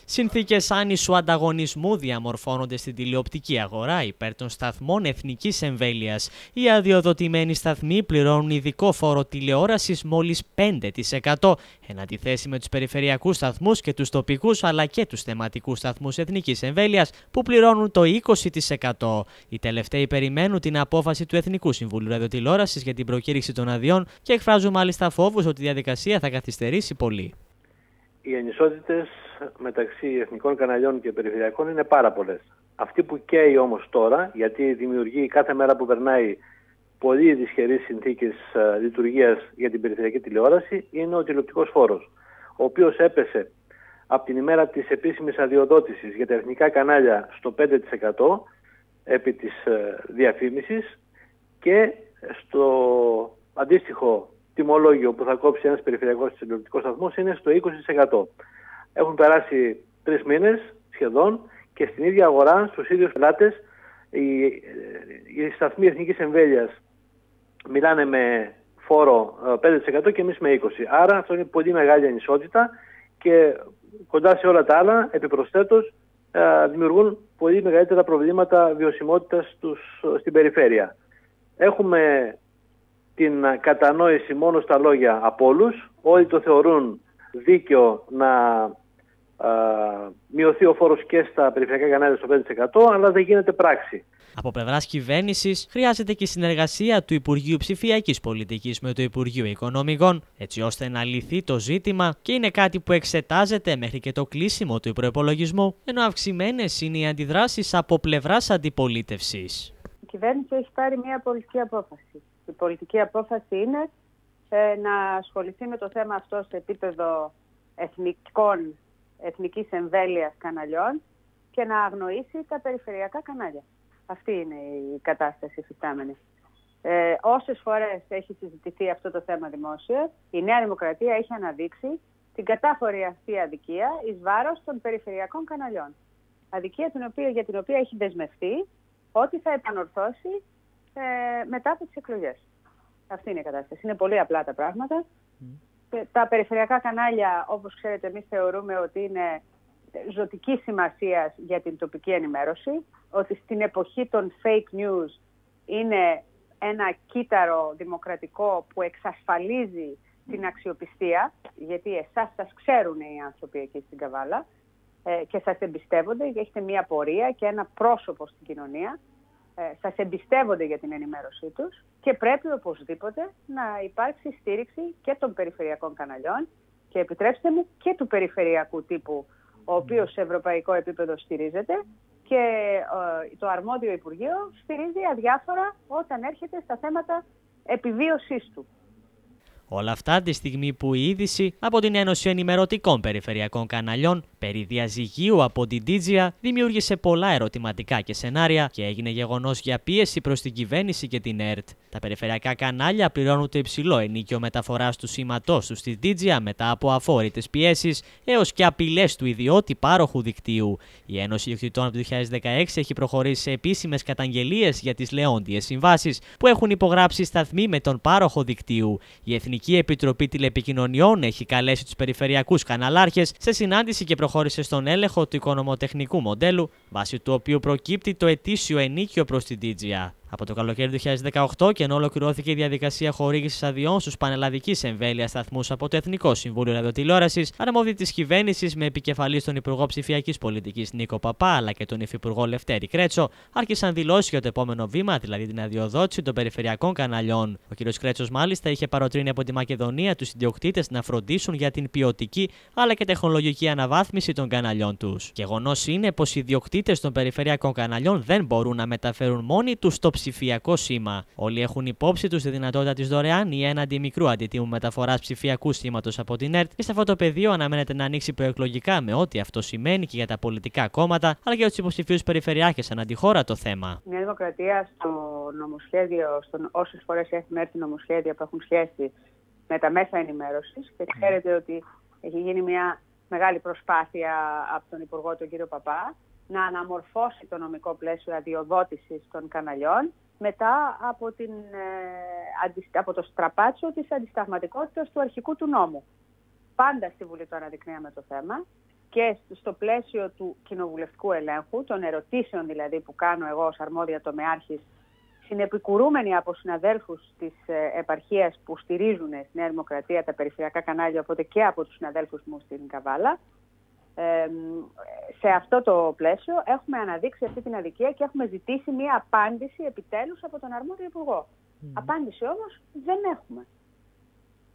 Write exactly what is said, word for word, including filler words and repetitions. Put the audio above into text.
Συνθήκες άνισου ανταγωνισμού διαμορφώνονται στην τηλεοπτική αγορά υπέρ των σταθμών εθνικής εμβέλειας. Οι αδειοδοτημένοι σταθμοί πληρώνουν ειδικό φόρο τηλεόρασης μόλις πέντε τοις εκατό, εν αντιθέσει με τους περιφερειακούς σταθμούς και τους τοπικούς αλλά και τους θεματικούς σταθμούς εθνικής εμβέλειας που πληρώνουν το είκοσι τοις εκατό. Οι τελευταίοι περιμένουν την απόφαση του Εθνικού Συμβουλίου Ραδιοτηλεόρασης για την προκήρυξη των αδειών και εκφράζουν μάλιστα φόβους ότι η διαδικασία θα καθυστερήσει πολύ. Οι ανισότητες μεταξύ εθνικών καναλιών και περιφερειακών είναι πάρα πολλές. Αυτή που καίει όμως τώρα, γιατί δημιουργεί κάθε μέρα που περνάει πολύ δυσχερείς συνθήκες λειτουργίας για την περιφερειακή τηλεόραση, είναι ο τηλεοπτικός φόρος, ο οποίος έπεσε από την ημέρα της επίσημης αδειοδότησης για τα εθνικά κανάλια στο πέντε τοις εκατό επί της διαφήμισης και στο αντίστοιχο τιμολόγιο που θα κόψει ένας περιφερειακός τηλεοπτικός σταθμός είναι στο είκοσι τοις εκατό. Έχουν περάσει τρεις μήνες σχεδόν και στην ίδια αγορά, στους ίδιους πελάτες, οι, οι σταθμοί εθνικής εμβέλειας μιλάνε με φόρο πέντε τοις εκατό και εμείς με είκοσι τοις εκατό. Άρα αυτό είναι πολύ μεγάλη ανισότητα και κοντά σε όλα τα άλλα, επιπροσθέτως, δημιουργούν πολύ μεγαλύτερα προβλήματα βιωσιμότητας στους, στην περιφέρεια. Έχουμε την κατανόηση μόνο στα λόγια από όλους. Όλοι το θεωρούν δίκαιο να α, μειωθεί ο φόρος και στα περιφερειακά κανάλια στο πέντε τοις εκατό, αλλά δεν γίνεται πράξη. Από πλευράς κυβέρνησης, χρειάζεται και η συνεργασία του Υπουργείου Ψηφιακής Πολιτικής με το Υπουργείο Οικονομικών, έτσι ώστε να λυθεί το ζήτημα και είναι κάτι που εξετάζεται μέχρι και το κλείσιμο του προϋπολογισμού, ενώ αυξημένες είναι οι αντιδράσεις από πλευράς αντιπολίτευσης. Η κυβέρνηση έχει πάρει μια πολιτική απόφαση. Η πολιτική απόφαση είναι ε, να ασχοληθεί με το θέμα αυτό σε επίπεδο εθνικών, εθνικής εμβέλειας καναλιών και να αγνοήσει τα περιφερειακά κανάλια. Αυτή είναι η κατάσταση υφιστάμενη. Ε, όσες φορές έχει συζητηθεί αυτό το θέμα δημόσια, η Νέα Δημοκρατία έχει αναδείξει την κατάφορη αυτή αδικία εις βάρος των περιφερειακών καναλιών. Αδικία την οποία, για την οποία έχει δεσμευτεί ότι θα επανορθώσει ε, μετά από τις εκλογές. Αυτή είναι η κατάσταση. Είναι πολύ απλά τα πράγματα. Mm. Τα περιφερειακά κανάλια, όπως ξέρετε, εμείς θεωρούμε ότι είναι ζωτική σημασία για την τοπική ενημέρωση, ότι στην εποχή των fake news είναι ένα κύτταρο δημοκρατικό που εξασφαλίζει την αξιοπιστία, γιατί εσάς σας ξέρουν οι άνθρωποι εκεί στην Καβάλα ε, και σας εμπιστεύονται, έχετε μια πορεία και ένα πρόσωπο στην κοινωνία, ε, σας εμπιστεύονται για την ενημέρωσή τους και πρέπει οπωσδήποτε να υπάρξει στήριξη και των περιφερειακών καναλιών και επιτρέψτε μου και του περιφερειακού τύπου, ο οποίος σε ευρωπαϊκό επίπεδο στηρίζεται και ε, το αρμόδιο Υπουργείο στηρίζει αδιάφορα όταν έρχεται στα θέματα επιβίωσής του. Όλα αυτά τη στιγμή που η είδηση από την Ένωση Ενημερωτικών Περιφερειακών Καναλιών περί διαζυγίου από την Ντίτζια δημιούργησε πολλά ερωτηματικά και σενάρια και έγινε γεγονός για πίεση προς την κυβέρνηση και την ΕΡΤ. Τα περιφερειακά κανάλια πληρώνουν το υψηλό ενίκιο μεταφοράς του σήματός τους στη Ντίτζια μετά από αφόρητες πιέσεις έως και απειλές του ιδιώτη πάροχου δικτύου. Η Ένωση Ιδιοκτητών από το δύο χιλιάδες δεκαέξι έχει προχωρήσει σε επίσημες καταγγελίες για τις λεόντιες συμβάσεις που έχουν υπογράψει σταθμοί με τον πάροχο δικτύου. Η Η Εθνική Επιτροπή Τηλεπικοινωνιών έχει καλέσει τους περιφερειακούς καναλάρχες σε συνάντηση και προχώρησε στον έλεγχο του οικονομοτεχνικού μοντέλου, βάσει του οποίου προκύπτει το ετήσιο ενίκιο προς την Ντίτζια. Από το καλοκαίρι του δύο χιλιάδες δεκαοκτώ και ενώ ολοκληρώθηκε η διαδικασία χορήγησης αδειών στους πανελλαδικής εμβέλειας σταθμούς από το Εθνικό Συμβούλιο Ραδιοτηλεόρασης, αρμόδιοι της κυβέρνησης με επικεφαλής τον Υπουργό Ψηφιακής Πολιτικής Νίκο Παπά αλλά και τον Υφυπουργό Λευτέρη Κρέτσο, άρχισαν δηλώσεις για το επόμενο βήμα, δηλαδή την αδειοδότηση των περιφερειακών καναλιών. Ο κ. Κρέτσος, μάλιστα, είχε παροτρύνει από τη Μακεδονία τους ιδιοκτήτες να φροντίσουν για την ποιοτική αλλά και τεχνολογική αναβάθμιση των καναλιών τους. Γεγονός είναι πως οι ιδιοκτήτες των περιφερειακών καναλιών δεν μπορούν να μεταφέρουν μόνοι τους το ψηφιακό σήμα. Όλοι έχουν υπόψη τους τη δυνατότητα της δωρεάν ή έναντι μικρού αντιτίμου μεταφοράς ψηφιακού σήματος από την ΕΡΤ και σε αυτό το πεδίο αναμένεται να ανοίξει προεκλογικά με ό,τι αυτό σημαίνει και για τα πολιτικά κόμματα αλλά και για τους υποψηφίους περιφερειάρχες ανά τη χώρα το θέμα. Η Νέα Δημοκρατία στο νομοσχέδιο, στον, όσες φορές έχουν έρθει νομοσχέδια που έχουν σχέση με τα μέσα ενημέρωσης και ξέρετε mm. ότι έχει γίνει μια μεγάλη προσπάθεια από τον Υπουργό τον κύριο Παπά να αναμορφώσει το νομικό πλαίσιο αδειοδότησης των καναλιών μετά από, την, ε, από το στραπάτσο της αντισταγματικότητας του αρχικού του νόμου. Πάντα στη Βουλή το αναδεικνύαμε το θέμα και στο πλαίσιο του κοινοβουλευτικού ελέγχου, των ερωτήσεων δηλαδή που κάνω εγώ ως αρμόδια τομεάρχης, συνεπικουρούμενοι από συναδέλφους της επαρχίας που στηρίζουν στη Νέα Δημοκρατία τα περιφερειακά κανάλια, οπότε και από τους συναδέλφους μου στην Καβάλα. Ε, σε αυτό το πλαίσιο έχουμε αναδείξει αυτή την αδικία και έχουμε ζητήσει μια απάντηση επιτέλους από τον αρμόδιο υπουργό. Mm. Απάντηση όμως δεν έχουμε.